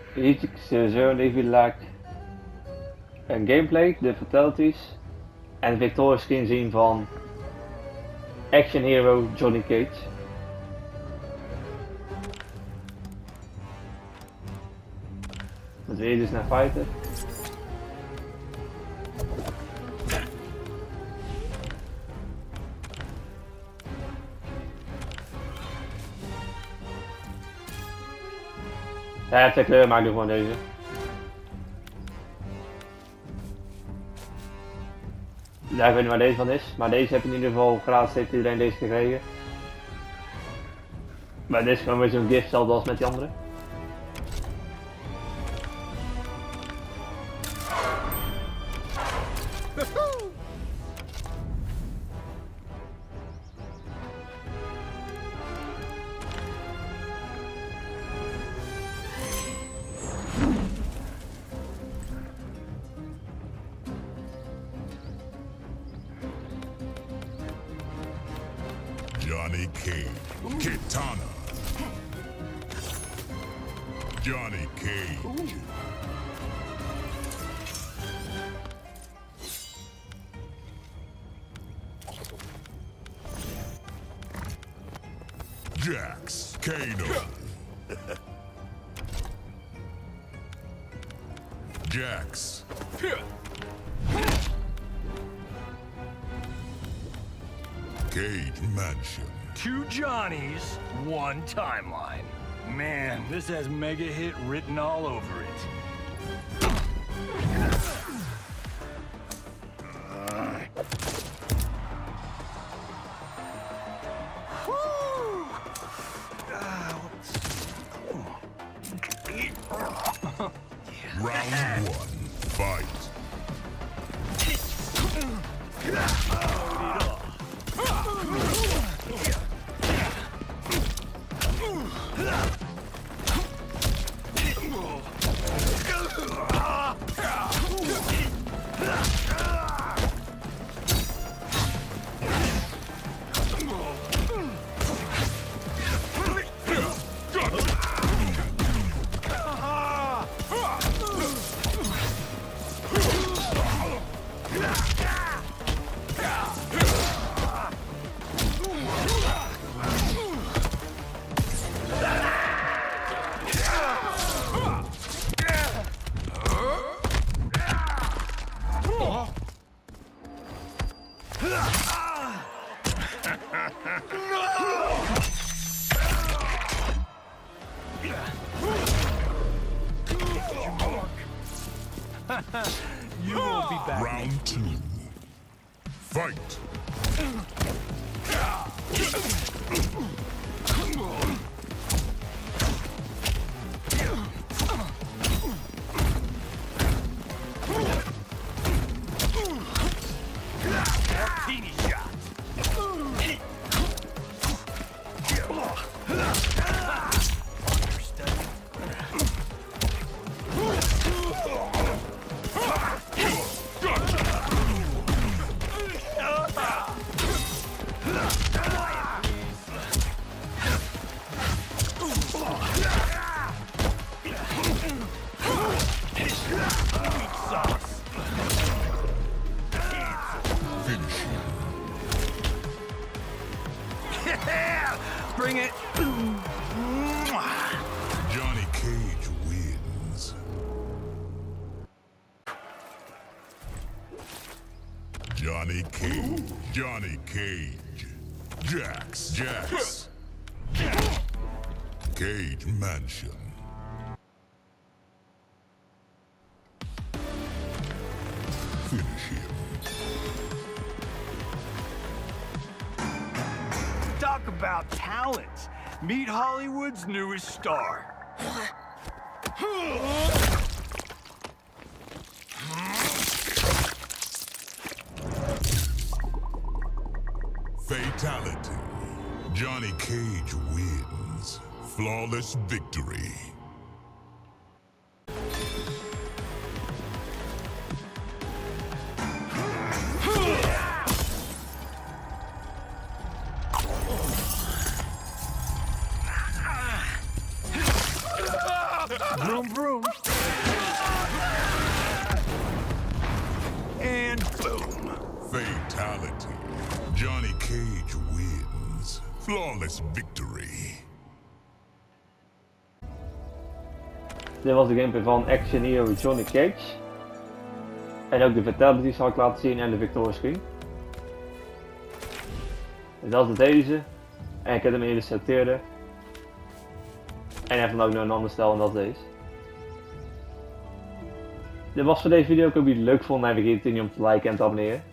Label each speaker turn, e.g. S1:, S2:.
S1: Each zone if you like gameplay, de fatalities en de victoria screen zien van action hero Johnny Cage. Moeten we hier dus naar fighten. Ja, je hebt de kleur, maar ik doe gewoon deze. Ja, ik weet niet waar deze van is, maar deze heb in ieder geval gratis, heeft iedereen deze gekregen. Maar dit is gewoon weer zo'n gift, hetzelfde als met die andere.
S2: Johnny Cage, Kitana. Johnny Cage. Jax, Kano. Jax. Cage Mansion.
S3: 2 Johnnies, 1 timeline. Man, this has mega hit written all over it.
S2: Round 1, fight.
S3: You won't be back.
S2: Round 2, fight.
S3: Teeny shot. Bring it.
S2: Johnny Cage wins. Johnny Cage. Johnny Cage. Jax. Jax. Cage Mansion. Finish him.
S3: Talk about talent. Meet Hollywood's newest star.
S2: Fatality. Johnny Cage wins. Flawless victory.
S3: Vroom vroom. And boom.
S2: Fatality. Johnny Cage wins. Flawless victory.
S1: Dit was de gameplay van Action Hero Johnny Cage. En ook de fatality zal ik laten zien en de victory screen. Dus dat is deze. En ik heb hem eerder selecteerd. En even ook nog een ander stel en dat is deze. Dit was voor deze video. Ik hoop dat jullie het leuk vonden en vergeet het niet om te liken en te abonneren.